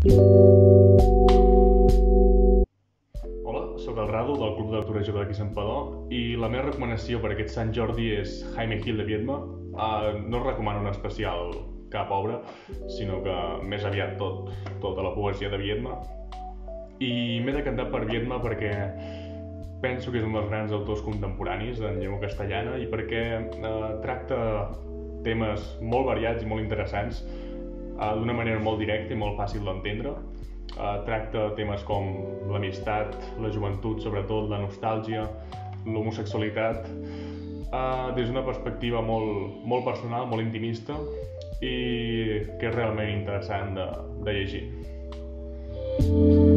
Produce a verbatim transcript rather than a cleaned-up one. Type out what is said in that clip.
Hola, sóc el Radu del Club de Lectura Jove d'aquí Santpedor i la meva recomanació per aquest Sant Jordi és Jaime Gil de Biedma. Uh, no us recomano en especial cap obra, sinó que més aviat tot, tota la poesia de Biedma. I m'he decantat per Biedma perquè penso que és un dels grans autors contemporanis en llengua castellana i perquè uh, tracta temes molt variats i molt interessants uh, d'una manera molt directa i molt fàcil d'entendre. Uh, tracta temes com l'amistat, la joventut, sobretot la nostàlgia, l'homosexualitat, uh, des d'una perspectiva molt, molt personal, molt intimista i que és realment interessant de, de llegir.